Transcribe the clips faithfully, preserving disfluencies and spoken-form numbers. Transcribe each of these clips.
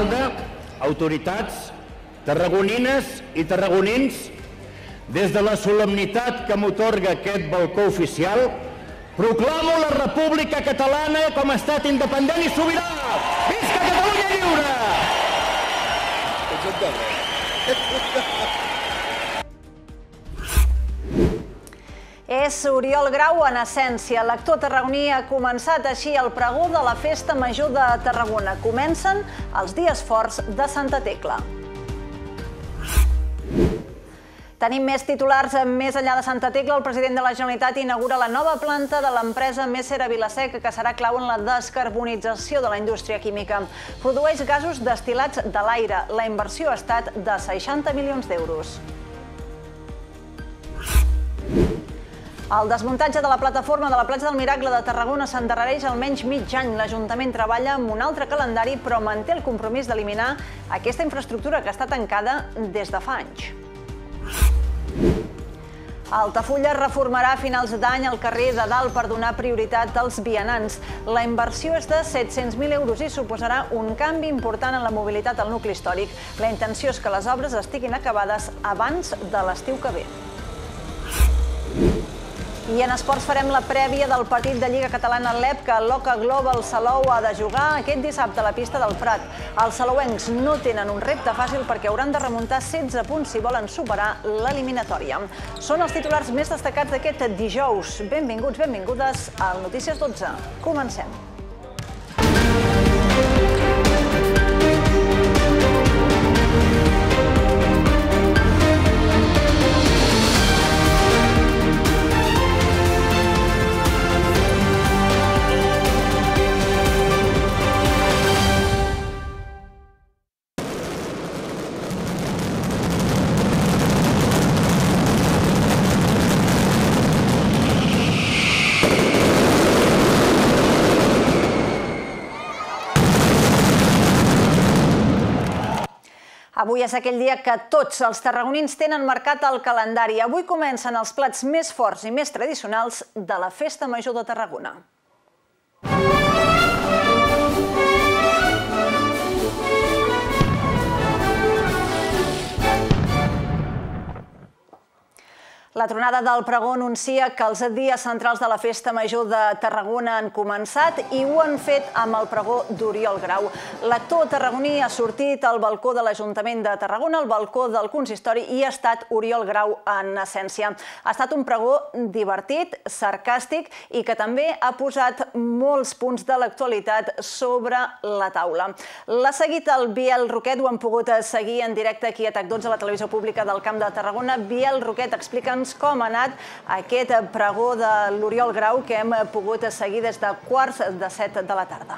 alcalde, autoritats, tarragonines i tarragonins, des de la solemnitat que m'atorga aquest balcó oficial, proclamo la República Catalana com a estat independent i sobirà! Visca Catalunya lliure! És Oriol Grau en essència. L'actor tarragoní ha començat així el pregó de la Festa Major de Tarragona. Comencen els dies forts de Santa Tecla. Tenim més titulars. Més enllà de Santa Tecla, el president de la Generalitat inaugura la nova planta de l'empresa Messer a Vila-seca, que serà clau en la descarbonització de la indústria química. Produeix gasos destil·lats de l'aire. La inversió ha estat de seixanta milions d'euros. El desmuntatge de la plataforma de la platja del Miracle de Tarragona s'endarrereix almenys mig any. L'Ajuntament treballa amb un altre calendari, però manté el compromís d'eliminar aquesta infraestructura que està tancada des de fa anys. Altafulla reformarà a finals d'any el carrer de Dalt per donar prioritat als vianants. La inversió és de set-cents mil euros i suposarà un canvi important en la mobilitat al nucli històric. La intenció és que les obres estiguin acabades abans de l'estiu que ve. I en esports farem la prèvia del partit de Lliga Catalana L E P que l'Oca Global Salou ha de jugar aquest dissabte a la pista del Prat. Els salouencs no tenen un repte fàcil perquè hauran de remuntar setze punts si volen superar l'eliminatòria. Són els titulars més destacats d'aquest dijous. Benvinguts, benvingudes al Notícies dotze. Comencem. Avui és aquell dia que tots els tarragonins tenen marcat al calendari. Avui comencen els plats més forts i més tradicionals de la Festa Major de Tarragona. La tronada del pregó anuncia que els dies centrals de la Festa Major de Tarragona han començat i ho han fet amb el pregó d'Oriol Grau. L'actor tarragoní ha sortit al balcó de l'Ajuntament de Tarragona, al balcó del consistori, i ha estat Oriol Grau en essència. Ha estat un pregó divertit, sarcàstic i que també ha posat molts punts de l'actualitat sobre la taula. L'ha seguit el Biel Roquet, ho han pogut seguir en directe aquí a TAC dotze, a la televisió pública del Camp de Tarragona. Biel Roquet, explica'ns com ha anat aquest pregó de l'Oriol Grau que hem pogut seguir des de quarts de set de la tarda.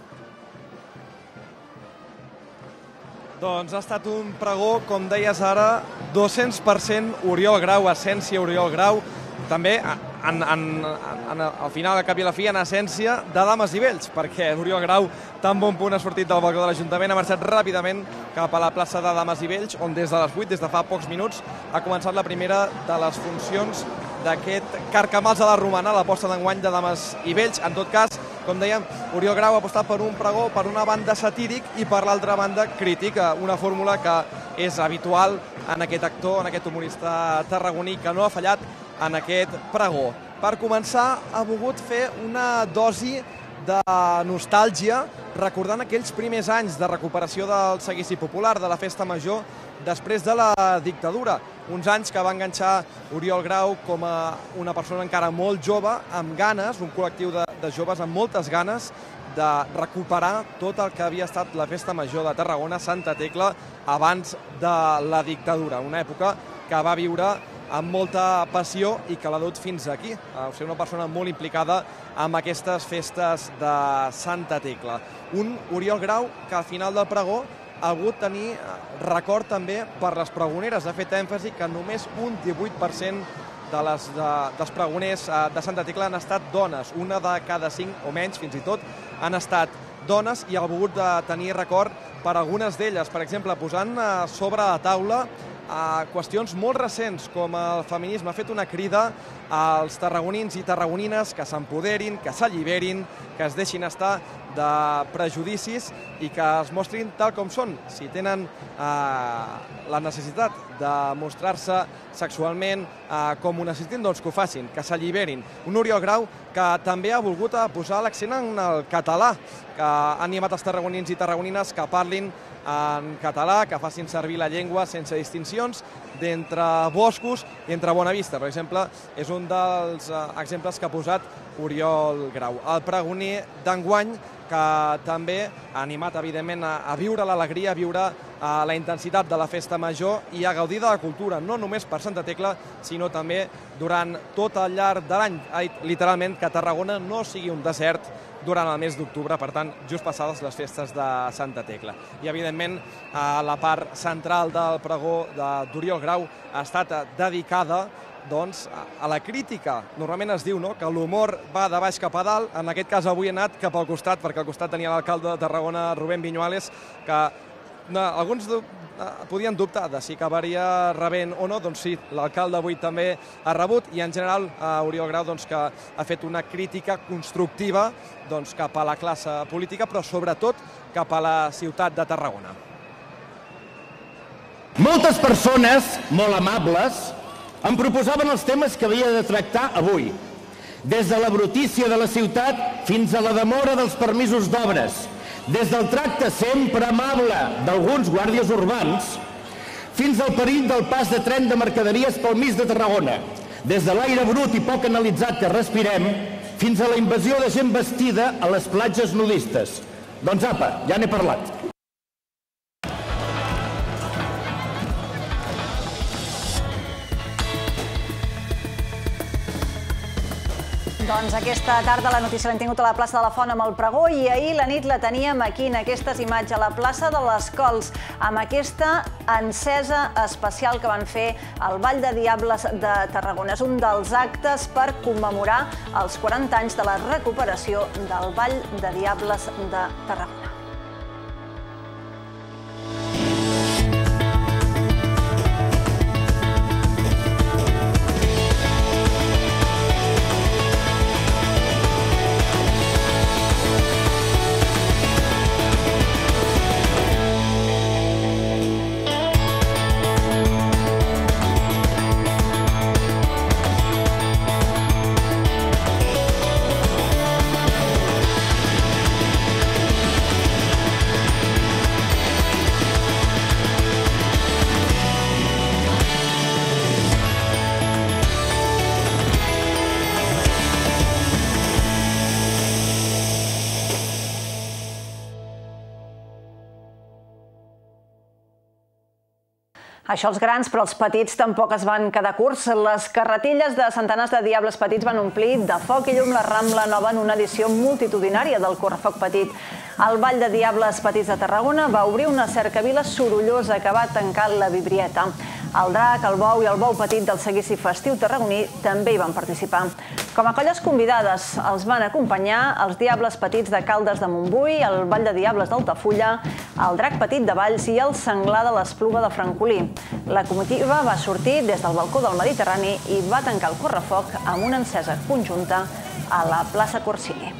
Doncs ha estat un pregó, com deies ara, dos-cents per cent Oriol Grau, essència Oriol Grau, també en, en, en, al final, al cap i a la fi, en essència de dames i vells, perquè Oriol Grau, tan bon punt ha sortit del balcó de l'Ajuntament, ha marxat ràpidament cap a la plaça de Dames i Vells, on des de les vuit, des de fa pocs minuts, ha començat la primera de les funcions d'aquest Carcamals a la Romana, la posta d'enguany de Dames i Vells. En tot cas, com dèiem, Oriol Grau ha apostat per un pregó, per una banda satíric i per l'altra banda crític, una fórmula que és habitual en aquest actor, en aquest humorista tarragoní, que no ha fallat en aquest pregó. Per començar, ha volgut fer una dosi de nostàlgia, recordant aquells primers anys de recuperació del seguici popular, de la Festa Major, després de la dictadura. Uns anys que va enganxar Oriol Grau com a una persona encara molt jove, amb ganes, un col·lectiu de, de joves amb moltes ganes de recuperar tot el que havia estat la Festa Major de Tarragona, Santa Tecla, abans de la dictadura. Una època que va viure amb molta passió i que l'ha dut fins aquí. Va ser una persona molt implicada amb aquestes festes de Santa Tecla. Un Oriol Grau que al final del pregó ha volgut tenir record també per les pregoneres. Ha fet èmfasi que només un divuit per cent de les, de, dels pregoners de Santa Tecla han estat dones. Una de cada cinc o menys, fins i tot, han estat dones, i ha volgut tenir record per algunes d'elles. Per exemple, posant sobre la taula a qüestions molt recents com el feminisme. Ha fet una crida als tarragonins i tarragonines que s'empoderin, que s'alliberin, que es deixin estar de prejudicis i que es mostrin tal com són. Si tenen la necessitat de mostrar-se sexualment com ho necessitin, doncs que ho facin, que s'alliberin. Un Oriol Grau que també ha volgut posar l'accent en el català, que ha animat els tarragonins i tarragonines que parlin en català, que facin servir la llengua sense distincions d'entre boscos i entre Bonavista. Per exemple, és un dels exemples que ha posat Oriol Grau. El pregoner d'enguany, que també ha animat, evidentment, a viure l'alegria, a viure la intensitat de la festa major i a gaudir de la cultura, no només per Santa Tecla, sinó també durant tot el llarg de l'any. Ha dit literalment que Tarragona no sigui un desert durant el mes d'octubre, per tant, just passades les festes de Santa Tecla. I, evidentment, la part central del pregó d'Oriol Grau ha estat dedicada doncs, a la crítica. Normalment es diu que l'humor va de baix cap a dalt, en aquest cas avui ha anat cap al costat, perquè al costat tenia l'alcalde de Tarragona, Rubén Viñuales, que alguns podien dubtar de si acabaria rebent o no, doncs sí, l'alcalde avui també ha rebut, i en general Oriol Grau que ha fet una crítica constructiva cap a la classe política, però sobretot cap a la ciutat de Tarragona. Moltes persones, molt amables, em proposaven els temes que havia de tractar avui, des de la brutícia de la ciutat fins a la demora dels permisos d'obres, des del tracte sempre amable d'alguns guàrdies urbans fins al perill del pas de tren de mercaderies pel mig de Tarragona, des de l'aire brut i poc analitzat que respirem fins a la invasió de gent vestida a les platges nudistes. Doncs apa, ja n'he parlat. Doncs aquesta tarda la notícia l'hem tingut a la plaça de la Font amb el pregó i ahir la nit la teníem aquí en aquestes imatges a la plaça de les Cols amb aquesta encesa especial que van fer al Ball de Diables de Tarragona. És un dels actes per commemorar els quaranta anys de la recuperació del Ball de Diables de Tarragona. Això els grans, però els petits tampoc es van quedar curts. Les carretilles de centenars de diables petits van omplir de foc i llum la Rambla Nova en una edició multitudinària del Correfoc Petit. El Ball de Diables Petits de Tarragona va obrir una cercavila sorollosa que va tancar la Vibrieta. El drac, el bou i el bou petit del seguici festiu tarragoní també hi van participar. Com a colles convidades els van acompanyar els Diables Petits de Caldes de Montbui, el Ball de Diables d'Altafulla, el Drac Petit de Valls i el Senglar de l'Espluga de Francolí. La comitiva va sortir des del balcó del Mediterrani i va tancar el correfoc amb una encesa conjunta a la plaça Corsini.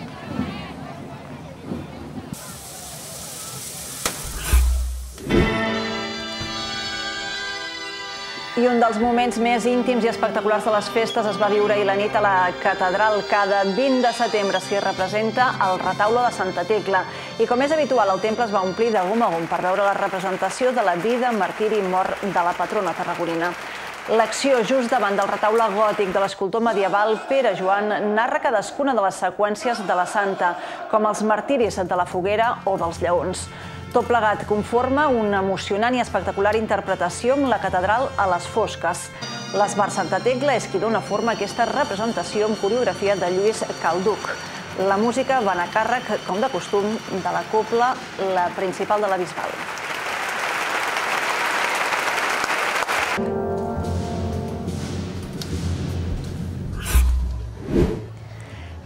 I un dels moments més íntims i espectaculars de les festes es va viure ahir la nit a la catedral. Cada vint de setembre s'hi representa el retaule de Santa Tecla. I com és habitual, el temple es va omplir de gom a gom per veure la representació de la vida, martiri i mort de la patrona tarragonina. L'acció just davant del retaule gòtic de l'escultor medieval Pere Joan narra cadascuna de les seqüències de la santa, com els martiris de la foguera o dels lleons. Tot plegat conforma una emocionant i espectacular interpretació amb la catedral a les fosques. L'Esbar Santa Tecla és qui dona forma a aquesta representació amb coreografia de Lluís Calduc. La música va anar a càrrec, com de costum, de la cobla, la principal de la Bisbal.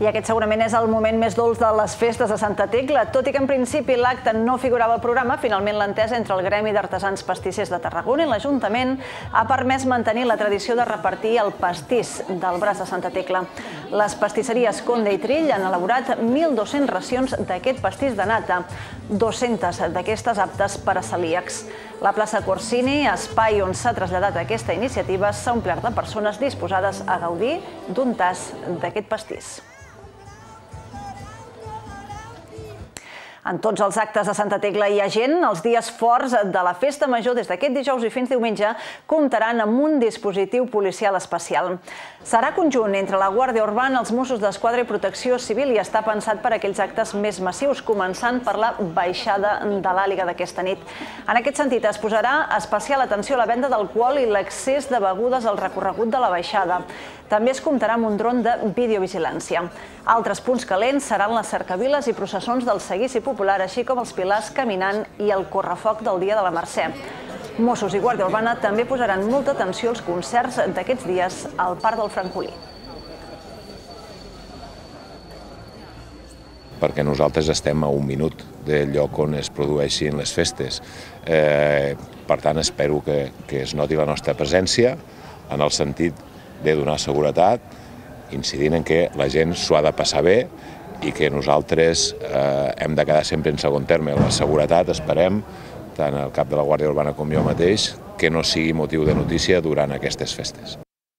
I aquest segurament és el moment més dolç de les festes de Santa Tecla. Tot i que en principi l'acte no figurava al programa, finalment l'entesa entre el Gremi d'Artesans Pastissers de Tarragona i l'Ajuntament ha permès mantenir la tradició de repartir el pastís del braç de Santa Tecla. Les pastisseries Conde i Trill han elaborat mil dos-centes racions d'aquest pastís de nata, dues-centes d'aquestes aptes per a celíacs. La plaça Corsini, espai on s'ha traslladat aquesta iniciativa, s'ha omplert de persones disposades a gaudir d'un tas d'aquest pastís. En tots els actes de Santa Tecla hi ha gent. Els dies forts de la Festa Major, des d'aquest dijous i fins diumenge, comptaran amb un dispositiu policial especial. Serà conjunt entre la Guàrdia Urbana, els Mossos d'Esquadra i Protecció Civil i està pensat per a aquells actes més massius, començant per la baixada de l'Àliga d'aquesta nit. En aquest sentit, es posarà especial atenció a la venda d'alcohol i l'accés de begudes al recorregut de la baixada. També es comptarà amb un dron de videovigilància. Altres punts calents seran les cercaviles i processons del seguici popular, així com els pilars caminant i el correfoc del dia de la Mercè. Mossos i Guàrdia Urbana també posaran molta atenció als concerts d'aquests dies al Parc del Francolí. Perquè nosaltres estem a un minut del lloc on es produeixin les festes. Per tant, espero que es noti la nostra presència en el sentit de donar seguretat, incidint en que la gent s'ho ha de passar bé i que nosaltres hem de quedar sempre en segon terme. La seguretat, esperem, tant el cap de la Guàrdia Urbana com jo mateix, que no sigui motiu de notícia durant aquestes festes.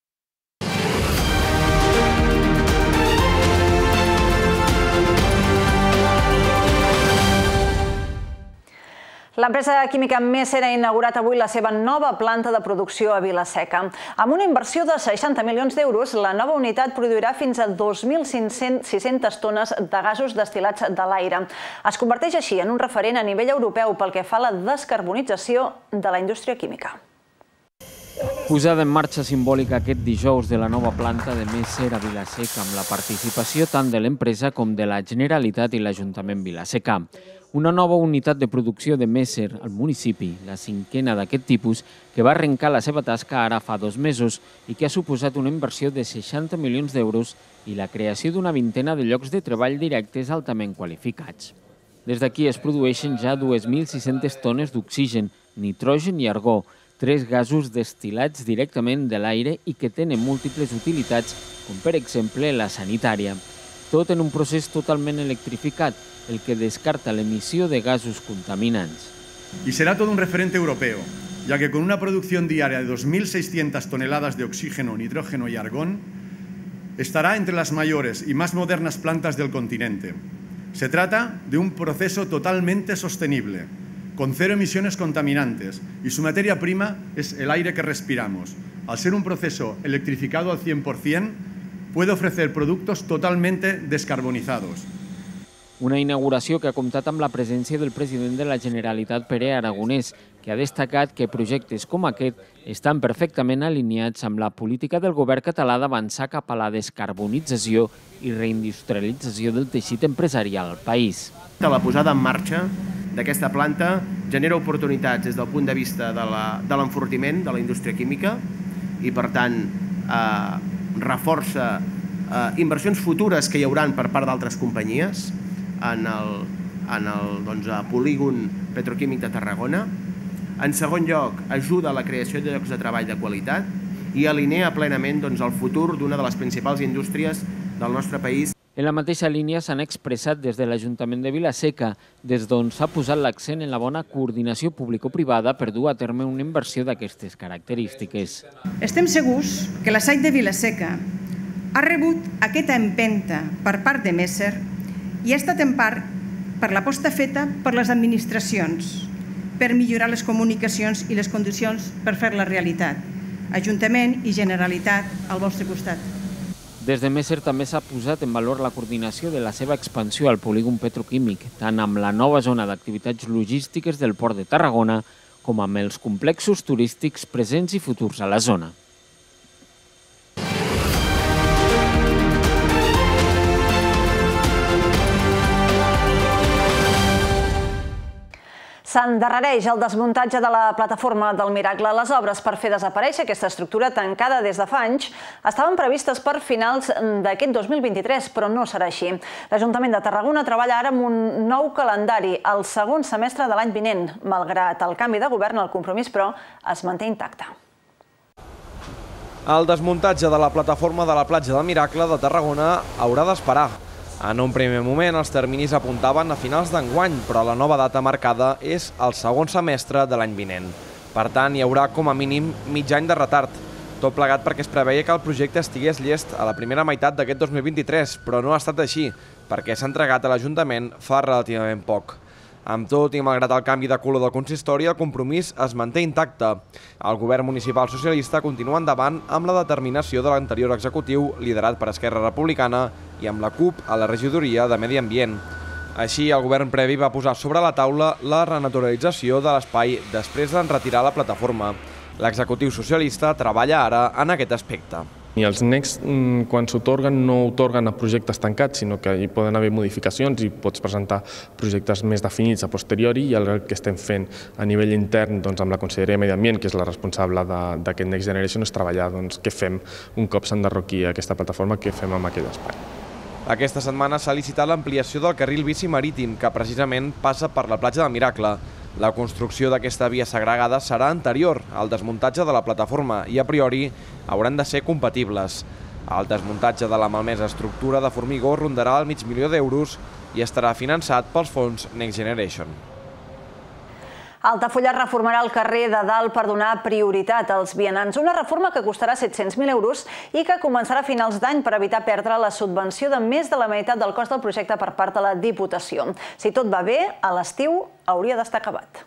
L'empresa química Messer ha inaugurat avui la seva nova planta de producció a Vila-seca. Amb una inversió de seixanta milions d'euros, la nova unitat produirà fins a dos mil sis-centes tones de gasos destil·lats de l'aire. Es converteix així en un referent a nivell europeu pel que fa a la descarbonització de la indústria química. Posada en marxa simbòlica aquest dijous de la nova planta de Messer a Vila-seca amb la participació tant de l'empresa com de la Generalitat i l'Ajuntament Vila-seca. Una nova unitat de producció de Messer al municipi, la cinquena d'aquest tipus, que va arrencar la seva tasca ara fa dos mesos i que ha suposat una inversió de seixanta milions d'euros i la creació d'una vintena de llocs de treball directes altament qualificats. Des d'aquí es produeixen ja dues mil sis-centes tones d'oxigen, nitrogen i argó, tres gasos destil·lats directament de l'aire i que tenen múltiples utilitats, com per exemple la sanitària. Tot en un procés totalment electrificat, el que descarta l'emissió de gasos contaminants. Y será todo un referente europeo, ya que con una producción diaria de dos mil seiscientas toneladas de oxígeno, nitrógeno y argón, estará entre las mayores y más modernas plantas del continente. Se trata de un proceso totalmente sostenible, con cero emisiones contaminantes, y su materia prima es el aire que respiramos. Al ser un proceso electrificado al cien por cien, puede ofrecer productos totalmente descarbonizados. Una inauguració que ha comptat amb la presència del president de la Generalitat, Pere Aragonès, que ha destacat que projectes com aquest estan perfectament alineats amb la política del govern català d'avançar cap a la descarbonització i reindustrialització del teixit empresarial al país. La posada en marxa d'aquesta planta genera oportunitats des del punt de vista de l'enfortiment de la indústria química i, per tant, reforça inversions futures que hi haurà per part d'altres companyies en el polígon petroquímic de Tarragona. En segon lloc, ajuda a la creació de llocs de treball de qualitat i alinea plenament el futur d'una de les principals indústries del nostre país. En la mateixa línia s'han expressat des de l'Ajuntament de Vila-seca, des d'on s'ha posat l'accent en la bona coordinació público-privada per dur a terme una inversió d'aquestes característiques. Estem segurs que l'assaigs de Vila-seca ha rebut aquesta empenta per part de Messer i ha estat en part per l'aposta feta per les administracions per millorar les comunicacions i les condicions per fer-la realitat. Ajuntament i Generalitat al vostre costat. Des de Messer també s'ha posat en valor la coordinació de la seva expansió al polígon petroquímic, tant amb la nova zona d'activitats logístiques del Port de Tarragona com amb els complexos turístics presents i futurs a la zona. S'endarrereix el desmuntatge de la plataforma del Miracle. Les obres per fer desaparèixer aquesta estructura tancada des de fa anys estaven previstes per finals d'aquest dos mil vint-i-tres, però no serà així. L'Ajuntament de Tarragona treballa ara amb un nou calendari, el segon semestre de l'any vinent. Malgrat el canvi de govern, el compromís, però, es manté intacte. El desmuntatge de la plataforma de la platja del Miracle de Tarragona haurà d'esperar. En un primer moment, els terminis apuntaven a finals d'enguany, però la nova data marcada és el segon semestre de l'any vinent. Per tant, hi haurà com a mínim mig any de retard. Tot plegat perquè es preveia que el projecte estigués llest a la primera meitat d'aquest dos mil vint-i-tres, però no ha estat així, perquè s'ha entregat a l'Ajuntament fa relativament poc. Amb tot i malgrat el canvi de color del consistori, el compromís es manté intacte. El govern municipal socialista continua endavant amb la determinació de l'anterior executiu, liderat per Esquerra Republicana, i amb la CUP a la regidoria de Medi Ambient. Així, el govern previ va posar sobre la taula la renaturalització de l'espai després d'enretirar la plataforma. L'executiu socialista treballa ara en aquest aspecte. I els necs, quan s'otorguen, no otorguen a projectes tancats, sinó que hi poden haver modificacions i pots presentar projectes més definits a posteriori, i el que estem fent a nivell intern amb la Conselleria de Medi Ambient, que és la responsable d'aquest Next Generation, és treballar què fem un cop s'enderroqui aquesta plataforma, què fem amb aquell espai. Aquesta setmana s'ha licitat l'ampliació del carril bici marítim, que precisament passa per la platja del Miracle. La construcció d'aquesta via segregada serà anterior al desmuntatge de la plataforma i, a priori, hauran de ser compatibles. El desmuntatge de la malmesa estructura de formigó rondarà el mig milió d'euros i estarà finançat pels fons Next Generation. Altafulla reformarà el carrer de Dalt per donar prioritat als vianants. Una reforma que costarà set-cents mil euros i que començarà a finals d'any per evitar perdre la subvenció de més de la meitat del cost del projecte per part de la Diputació. Si tot va bé, a l'estiu hauria d'estar acabat.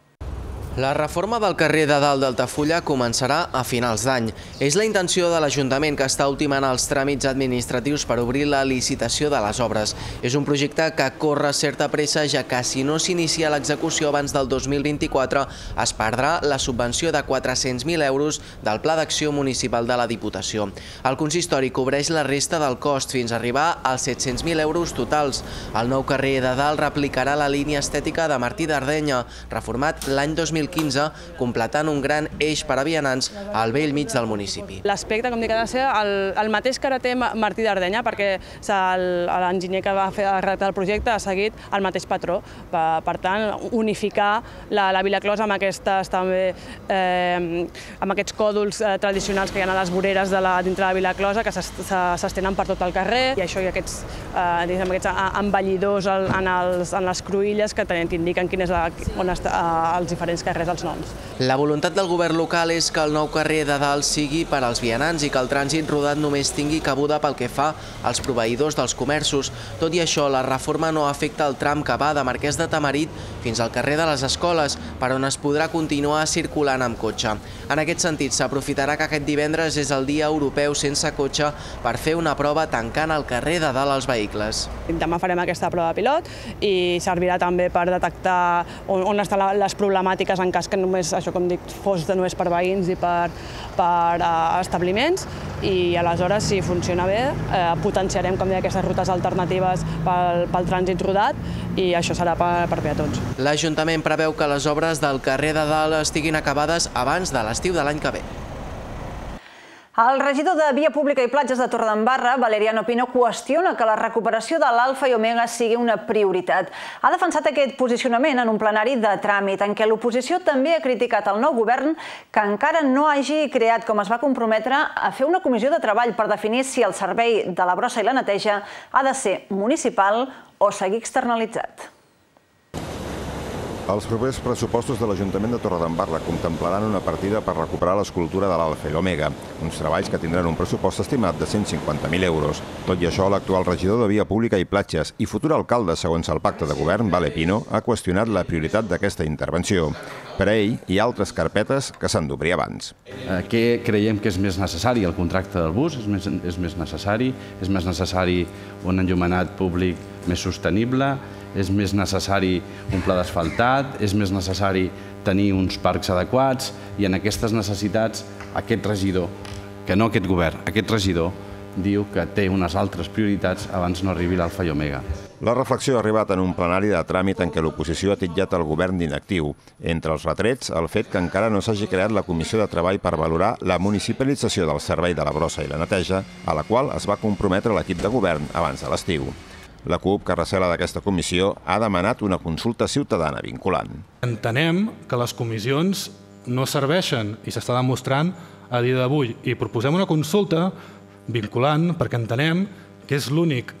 La reforma del carrer de Dalt d'Altafulla començarà a finals d'any. És la intenció de l'Ajuntament, que està ultimant els tràmits administratius per obrir la licitació de les obres. És un projecte que corre certa pressa, ja que si no s'inicia l'execució abans del dos mil vint-i-quatre es perdrà la subvenció de quatre-cents mil euros del Pla d'Acció Municipal de la Diputació. El consistori cobreix la resta del cost fins a arribar als set-cents mil euros totals. El nou carrer de Dalt replicarà la línia estètica de Martí d'Ardenya, reformat l'any dos mil quinze, completant un gran eix per a vianants al bell mig del municipi. L'aspecte, com dic, ha de ser el, el mateix que ara té Martí d'Ardenya, perquè l'enginyer que va fer redactar el projecte ha seguit el mateix patró. Per, per tant, unificar la, la Vila Closa amb, aquestes, també, eh, amb aquests còdols eh, tradicionals que hi ha a les voreres de la, dintre de la Vila Closa, que s'estenen per tot el carrer, i això i aquests, eh, diguem, aquests embellidors en, els, en les cruïlles que, que indiquen quin és la, on està, eh, els diferents carrers, els noms. La voluntat del govern local és que el nou carrer de Dalt sigui per als vianants i que el trànsit rodat només tingui cabuda pel que fa als proveïdors dels comerços. Tot i això, la reforma no afecta el tram que va de Marquès de Tamarit fins al carrer de les Escoles, per on es podrà continuar circulant amb cotxe. En aquest sentit, s'aprofitarà que aquest divendres és el Dia Europeu sense cotxe per fer una prova tancant el carrer de Dalt als vehicles. Demà farem aquesta prova pilot i servirà també per detectar on, on estan les problemàtiques en cas que només, això com dic, fos de només per veïns i per, per uh, establiments, i aleshores, si funciona bé, eh, potenciarem, com deia, aquestes rutes alternatives pel, pel trànsit rodat, i això serà per, per peatons. L'Ajuntament preveu que les obres del carrer de Dalt estiguin acabades abans de l'estiu de l'any que ve. El regidor de Via Pública i Platges de Torredembarra, Valeriano Pino, qüestiona que la recuperació de l'Alfa i Omega sigui una prioritat. Ha defensat aquest posicionament en un plenari de tràmit, en què l'oposició també ha criticat el nou govern que encara no hagi creat, com es va comprometre, a fer una comissió de treball per definir si el servei de la brossa i la neteja ha de ser municipal o seguir externalitzat. Els propers pressupostos de l'Ajuntament de Torredembarra contemplaran una partida per recuperar l'escultura de l'Alfa i l'Omega, uns treballs que tindran un pressupost estimat de cent cinquanta mil euros. Tot i això, l'actual regidor de Via Pública i Platges i futur alcalde, segons el pacte de govern, Vale Pino, ha qüestionat la prioritat d'aquesta intervenció. Per a ell, hi ha altres carpetes que s'han d'obrir abans. Què creiem que és més necessari? El contracte del bus és més, és més necessari, és més necessari un enllumenat públic més sostenible, és més necessari un pla d'asfaltat, és més necessari tenir uns parcs adequats, i en aquestes necessitats aquest regidor, que no aquest govern, aquest regidor, diu que té unes altres prioritats abans no arribi l'Alfa i Omega. La reflexió ha arribat en un plenari de tràmit en què l'oposició ha titllat el govern d'inactiu. Entre els retrets, el fet que encara no s'hagi creat la comissió de treball per valorar la municipalització del servei de la brossa i la neteja, a la qual es va comprometre l'equip de govern abans de l'estiu. La CUP, que recela d'aquesta comissió, ha demanat una consulta ciutadana vinculant. Entenem que les comissions no serveixen i s'està demostrant a dia d'avui i proposem una consulta vinculant perquè entenem que és l'únic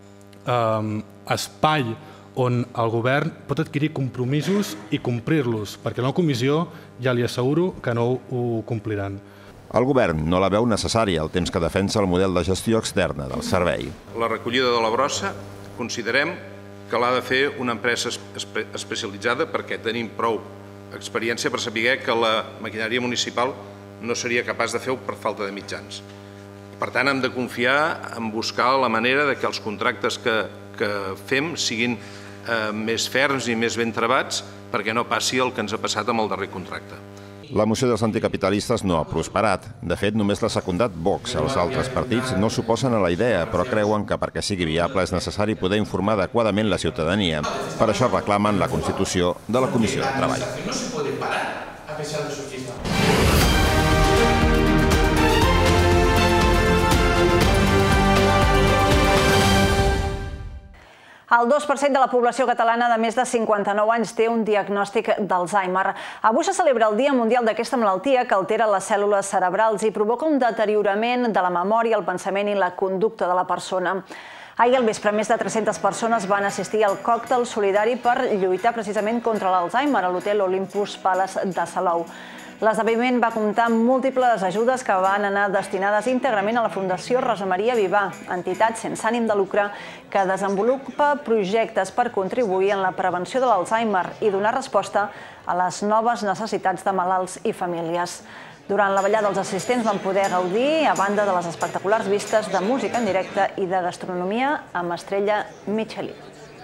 espai on el govern pot adquirir compromisos i complir-los, perquè en la comissió ja li asseguro que no ho compliran. El govern no la veu necessària al temps que defensa el model de gestió externa del servei. La recollida de la brossa considerem que l'ha de fer una empresa especialitzada perquè tenim prou experiència per saber que la maquinària municipal no seria capaç de fer-ho per falta de mitjans. Per tant, hem de confiar en buscar la manera que els contractes que fem siguin més ferms i més ben trebats perquè no passi el que ens ha passat amb el darrer contracte. La moció dels anticapitalistes no ha prosperat. De fet, només l'ha secundat Vox. Els altres partits no s'oposen a la idea, però creuen que perquè sigui viable és necessari poder informar adequadament la ciutadania. Per això reclamen la constitució de la Comissió de Treball. No se puede parar a pesar de su fiesta. El dos per cent de la població catalana de més de cinquanta-nou anys té un diagnòstic d'Alzheimer. Avui se celebra el Dia Mundial d'aquesta malaltia que altera les cèl·lules cerebrals i provoca un deteriorament de la memòria, el pensament i la conducta de la persona. Ahir al vespre, més de tres-centes persones van assistir al còctel solidari per lluitar precisament contra l'Alzheimer a l'hotel Olympus Palace de Salou. L'esdeveniment va comptar amb múltiples ajudes que van anar destinades íntegrament a la Fundació Rosa Maria Vivà, entitat sense ànim de lucre que desenvolupa projectes per contribuir en la prevenció de l'Alzheimer i donar resposta a les noves necessitats de malalts i famílies. Durant la ballada, els assistents van poder gaudir, a banda de les espectaculars vistes de música en directe i de gastronomia amb estrella Michelin.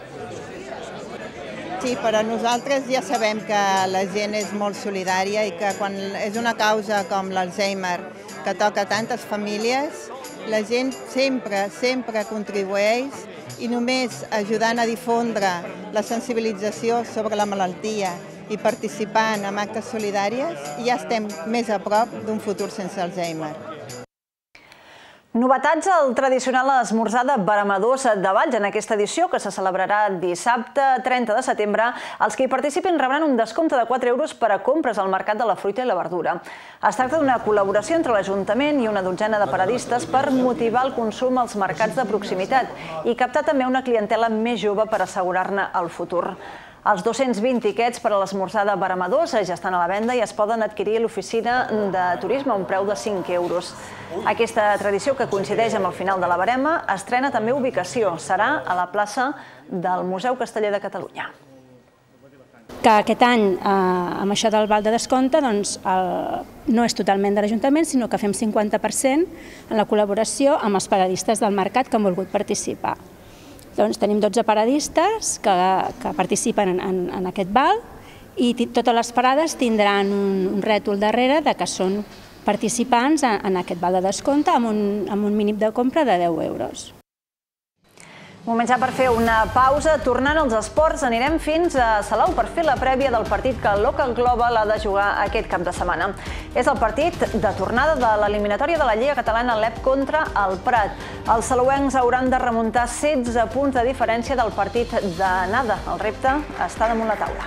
Sí, però nosaltres ja sabem que la gent és molt solidària i que quan és una causa com l'Alzheimer que toca tantes famílies, la gent sempre, sempre contribueix i només ajudant a difondre la sensibilització sobre la malaltia i participant en actes solidàries, ja estem més a prop d'un futur sense Alzheimer. Novetats al tradicional esmorzar de Veremadors de Valls en aquesta edició, que se celebrarà dissabte trenta de setembre. Els que hi participin rebran un descompte de quatre euros per a compres al Mercat de la Fruita i la Verdura. Es tracta d'una col·laboració entre l'Ajuntament i una dotzena de paradistes per motivar el consum als mercats de proximitat i captar també una clientela més jove per assegurar-ne el futur. Els dos-cents vint tiquets per a l'esmorzar de Veremadors ja estan a la venda i es poden adquirir a l'oficina de turisme a un preu de cinc euros. Aquesta tradició, que coincideix amb el final de la Verema, estrena també ubicació. Serà a la plaça del Museu Casteller de Catalunya. Que aquest any, amb això del val de descompte, no és totalment de l'Ajuntament, sinó que fem cinquanta per cent en la col·laboració amb els paradistes del mercat que han volgut participar. Doncs tenim dotze paradistes que participen en aquest val i totes les parades tindran un rètol darrere que són participants en aquest val de descompte amb un mínim de compra de deu euros. Moment ja per fer una pausa. Tornant als esports, anirem fins a Salou per fer la prèvia del partit que el Local Global ha de jugar aquest cap de setmana. És el partit de tornada de l'eliminatòria de la Lliga Catalana L E P contra el Prat. Els salouencs hauran de remuntar setze punts de diferència del partit d'anada. El repte està damunt la taula.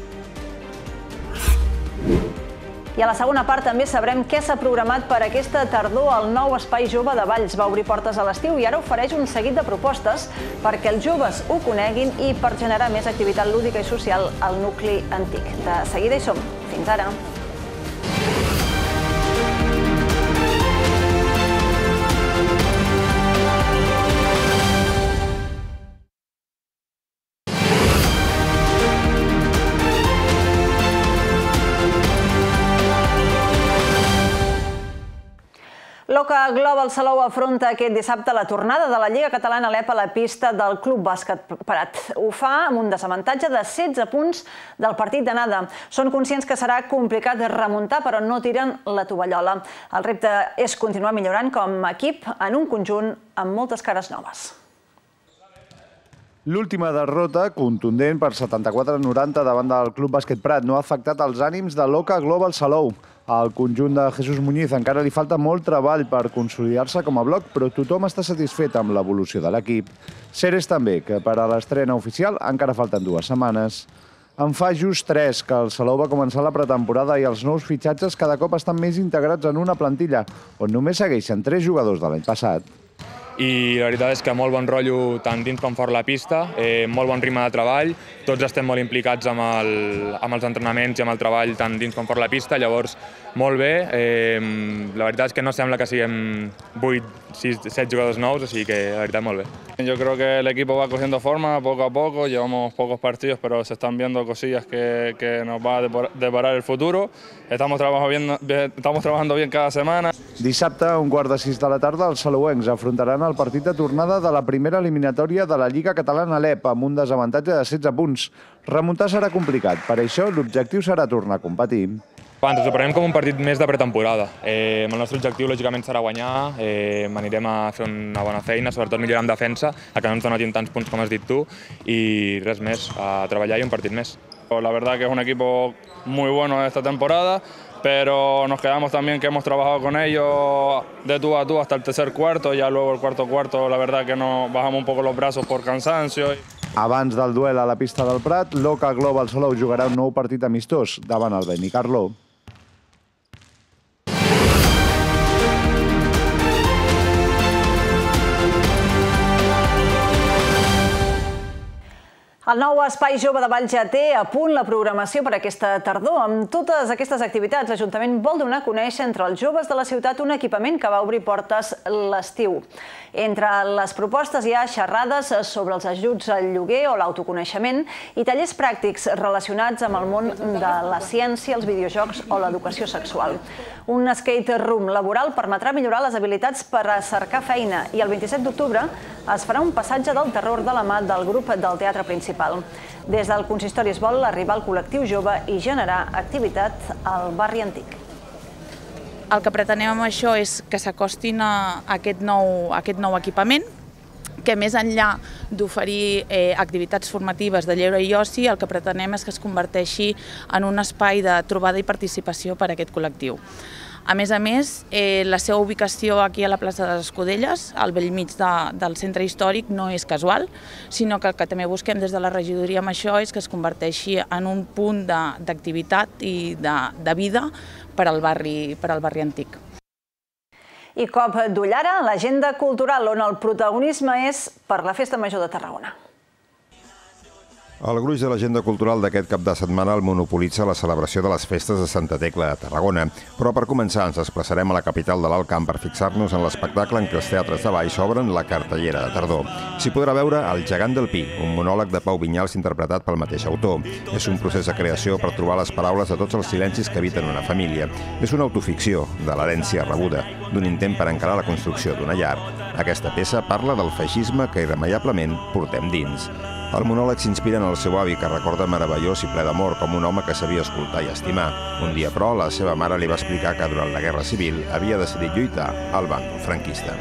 I a la segona part també sabrem què s'ha programat per aquesta tardor al nou Espai Jove de Valls. Va obrir portes a l'estiu i ara ofereix un seguit de propostes perquè els joves ho coneguin i per generar més activitat lúdica i social al nucli antic. De seguida hi som. Fins ara. L'Oca Global Salou afronta aquest dissabte la tornada de la Lliga Catalana L E P a la pista del Club Bàsquet Prat. Ho fa amb un desavantatge de setze punts del partit d'anada. Són conscients que serà complicat remuntar, però no tiren la tovallola. El repte és continuar millorant com a equip en un conjunt amb moltes cares noves. L'última derrota, contundent per setanta-quatre a noranta davant del Club Bàsquet Prat, no ha afectat els ànims de l'Oca Global Salou. Al conjunt de Jesús Muñiz encara li falta molt treball per consolidar-se com a bloc, però tothom està satisfet amb l'evolució de l'equip. Ceres també, que per a l'estrena oficial encara falten dues setmanes. En fa just tres que el Salou va començar la pretemporada i els nous fitxatges cada cop estan més integrats en una plantilla, on només segueixen tres jugadors de l'any passat. I la veritat és que molt bon rotllo tant dins com fora la pista, eh, molt bon ritme de treball, tots estem molt implicats amb, el, amb els entrenaments i amb el treball tant dins com fora la pista, llavors molt bé, eh, la veritat és que no sembla que siguem vuit, sis, set jugadors nous, o sigui que la veritat molt bé. Yo creo que el equipo va cogiendo forma poco a poco, llevamos pocos partidos, pero se están viendo cosillas que, que nos va a deparar el futuro. Estamos trabajando bien, estamos trabajando bien cada semana. Dissabte, a un quart de sis de la tarda, els salouencs afrontaran el partit de tornada de la primera eliminatòria de la Lliga Catalana L E P amb un desavantatge de setze punts. Remuntar serà complicat, per això l'objectiu serà tornar a competir. Ens ho prenem com un partit més de pretemporada. Eh, el nostre objectiu, lògicament, serà guanyar. Eh, anirem a fer una bona feina, sobretot millorar en defensa, a que no ens donin tants punts com has dit tu, i res més, a treballar i un partit més. La verdad que es un equipo muy bueno esta temporada, pero nos quedamos también que hemos trabajado con ellos de tú a tú hasta el tercer cuarto, ya luego el cuarto cuarto la verdad que nos bajamos un poco los brazos por cansancio. Abans del duel a la pista del Prat, l'Oca Global Salou jugarà un nou partit amistós davant el Benicarló. El nou Espai Jove de Valls ja té a punt la programació per aquesta tardor. Amb totes aquestes activitats, l'Ajuntament vol donar a conèixer entre els joves de la ciutat un equipament que va obrir portes l'estiu. Entre les propostes hi ha xerrades sobre els ajuts al lloguer o l'autoconeixement i tallers pràctics relacionats amb el món de la ciència, els videojocs o l'educació sexual. Un skate room laboral permetrà millorar les habilitats per a cercar feina i el vint-i-set d'octubre es farà un passatge del terror de la mà del grup del teatre principal. Des del consistori es vol arribar al col·lectiu jove i generar activitat al barri antic. El que pretenem amb això és que s'acostin a aquest nou, aquest nou equipament, que més enllà d'oferir eh, activitats formatives de lleure i oci, el que pretenem és que es converteixi en un espai de trobada i participació per a aquest col·lectiu. A més a més, eh, la seva ubicació aquí a la plaça de les Escudelles, al bell mig de, del centre històric, no és casual, sinó que el que també busquem des de la regidoria amb això és que es converteixi en un punt d'activitat i de, de vida per al barri, per al barri antic. I cop d'ull ara, l'agenda cultural, on el protagonisme és per la Festa Major de Tarragona. El gruix de l'agenda cultural d'aquest cap de setmana el monopolitza la celebració de les festes de Santa Tecla a Tarragona, però per començar ens desplaçarem a la capital de l'Alt Camp per fixar-nos en l'espectacle en què els teatres de baix obren la cartellera de tardor. S'hi podrà veure El gegant del Pi, un monòleg de Pau Vinyals interpretat pel mateix autor. És un procés de creació per trobar les paraules de tots els silencis que habiten una família. És una autoficció de l'herència rebuda, d'un intent per encarar la construcció d'una llar. Aquesta peça parla del feixisme que irremeiablement portem dins. El monòleg s'inspira en el seu avi, que recorda meravellós i ple d'amor com un home que sabia escoltar i estimar. Un dia, però, la seva mare li va explicar que durant la Guerra Civil havia decidit lluitar al bàndol franquista.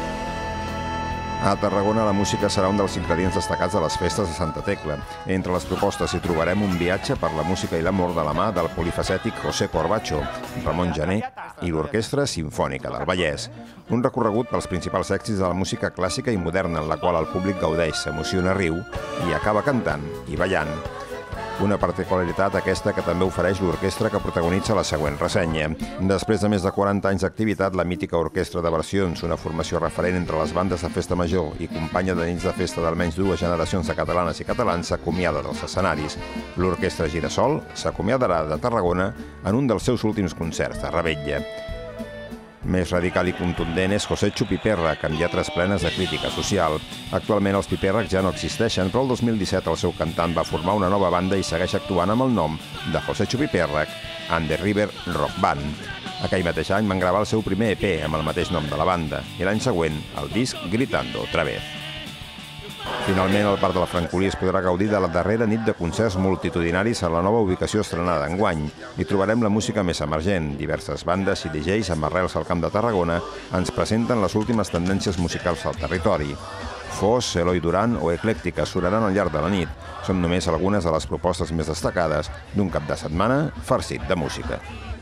A Tarragona la música serà un dels ingredients destacats de les festes de Santa Tecla. Entre les propostes hi trobarem un viatge per la música i l'amor de la mà del polifacètic José Corbacho, Ramon Jané i l'Orquestra Simfònica del Vallès. Un recorregut pels principals èxits de la música clàssica i moderna en la qual el públic gaudeix, s'emociona, riu i acaba cantant i ballant. Una particularitat aquesta que també ofereix l'orquestra que protagonitza la següent ressenya. Després de més de quaranta anys d'activitat, la mítica Orquestra de Versions, una formació referent entre les bandes de festa major i companya de nits de festa d'almenys dues generacions de catalanes i catalans, s'acomiada dels escenaris. L'Orquestra Girasol s'acomiadarà de Tarragona en un dels seus últims concerts de revetlla. Més radical i contundent és José Chupipérrec, amb lletres plenes de crítica social. Actualment els Pipérrec ja no existeixen, però el dos mil disset el seu cantant va formar una nova banda i segueix actuant amb el nom de José Chupipérrec and the River Rock Band. Aquell mateix any van gravar el seu primer E P amb el mateix nom de la banda i l'any següent el disc Gritando otra vez. Finalment, al Parc de la Francolí es podrà gaudir de la darrera nit de concerts multitudinaris a la nova ubicació estrenada enguany. Hi trobarem la música més emergent. Diverses bandes i D Js amb arrels al Camp de Tarragona ens presenten les últimes tendències musicals al territori. Fos, Eloi Duran o Eclèctica sonaran al llarg de la nit. Són només algunes de les propostes més destacades d'un cap de setmana farcit de música.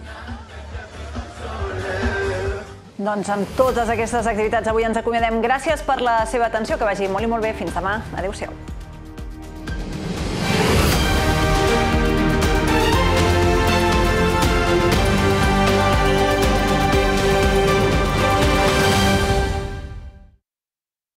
Doncs amb totes aquestes activitats avui ens acomiadem. Gràcies per la seva atenció, que vagi molt i molt bé. Fins demà. Adéu-siau.